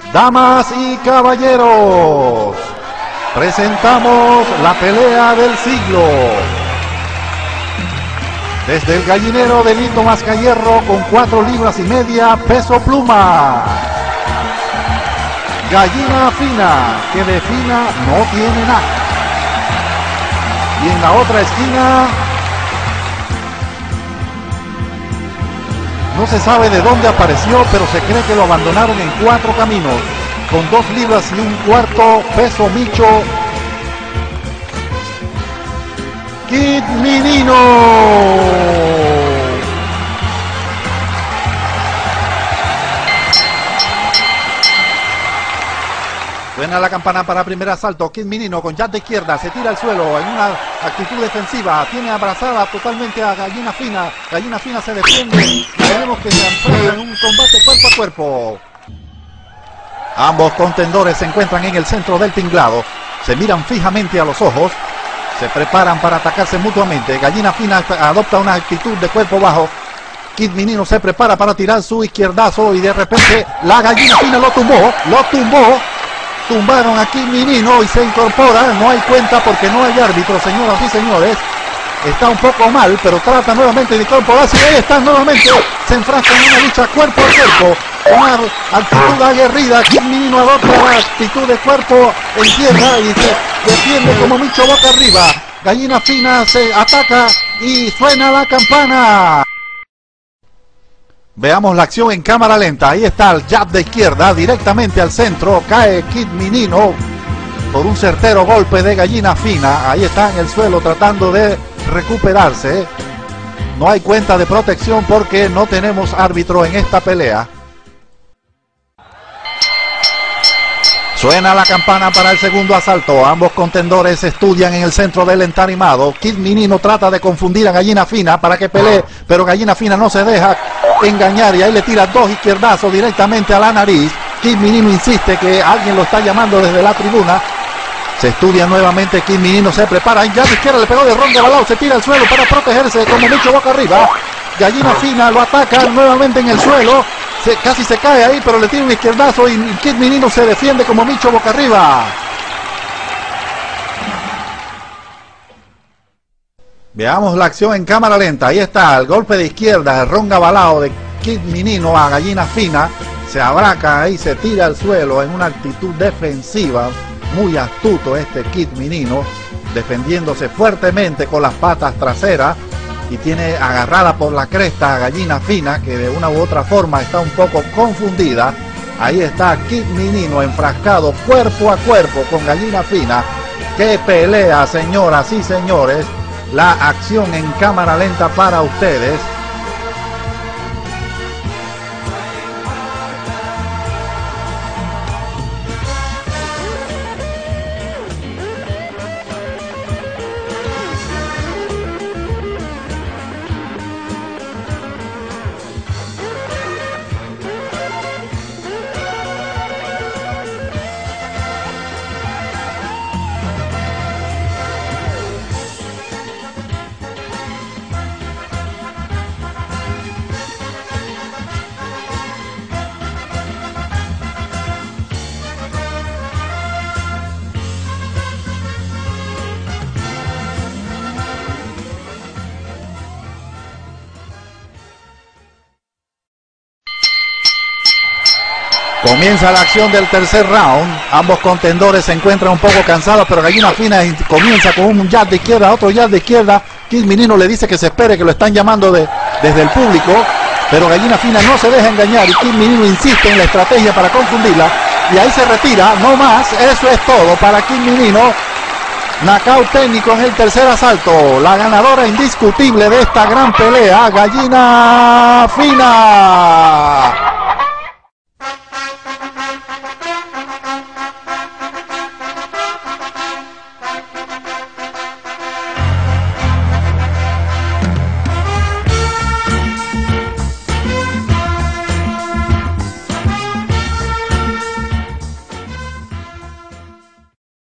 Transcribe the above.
Damas y caballeros, presentamos la pelea del siglo. Desde el gallinero de Lito Mascahierro con 4 libras y media peso pluma. Gallina Fina, que de fina no tiene nada. Y en la otra esquina, no se sabe de dónde apareció, pero se cree que lo abandonaron en 4 caminos, con 2 libras y un cuarto peso micho. Kid Minino. Suena la campana para primer asalto. Kid Minino con jab de izquierda, se tira al suelo en una actitud defensiva. Tiene abrazada totalmente a Gallina Fina. Gallina Fina se defiende. Veremos que se enfrentan en un combate cuerpo a cuerpo. Ambos contendores se encuentran en el centro del tinglado. Se miran fijamente a los ojos. Se preparan para atacarse mutuamente. Gallina Fina adopta una actitud de cuerpo bajo. Kid Minino se prepara para tirar su izquierdazo y de repente la Gallina Fina lo tumbó. Tumbaron a Kid Minino y se incorpora. No hay cuenta porque no hay árbitro, señoras y señores. Está un poco mal, pero trata nuevamente de incorporarse. Y ahí está nuevamente. Se enfrasca en una lucha cuerpo a cuerpo. Una actitud aguerrida. Kid Minino adopta la actitud de cuerpo en tierra y se defiende como Micho boca arriba. Gallina Fina se ataca y suena la campana. Veamos la acción en cámara lenta. Ahí está el jab de izquierda directamente al centro. Cae Kid Minino por un certero golpe de Gallina Fina. Ahí está en el suelo tratando de recuperarse. No hay cuenta de protección porque no tenemos árbitro en esta pelea. Suena la campana para el segundo asalto. Ambos contendores estudian en el centro del entarimado. Kid Minino trata de confundir a Gallina Fina para que pelee, pero Gallina Fina no se deja engañar y ahí le tira 2 izquierdazos directamente a la nariz. Kid Minino insiste que alguien lo está llamando desde la tribuna. Se estudia nuevamente. Kid Minino se prepara. Ya de izquierda le pegó de ronda balao. Se tira al suelo para protegerse como Micho boca arriba. Gallina Fina lo ataca nuevamente en el suelo. Casi se cae ahí, pero le tira un izquierdazo y Kid Minino se defiende como Micho boca arriba. Veamos la acción en cámara lenta. Ahí está el golpe de izquierda, el ronga balao de Kid Minino a Gallina Fina. Se abraca y se tira al suelo en una actitud defensiva. Muy astuto este Kid Minino, defendiéndose fuertemente con las patas traseras. Y tiene agarrada por la cresta a Gallina Fina, que de una u otra forma está un poco confundida. Ahí está Kid Minino enfrascado cuerpo a cuerpo con Gallina Fina. ¡Qué pelea, señoras y señores! La acción en cámara lenta para ustedes. Comienza la acción del tercer round. Ambos contendores se encuentran un poco cansados, pero Gallina Fina comienza con un jab de izquierda, otro jab de izquierda. Kid Minino le dice que se espere, que lo están llamando desde el público, pero Gallina Fina no se deja engañar y Kid Minino insiste en la estrategia para confundirla y ahí se retira. No más, eso es todo para Kid Minino. Knockout técnico en el tercer asalto. La ganadora indiscutible de esta gran pelea, Gallina Fina.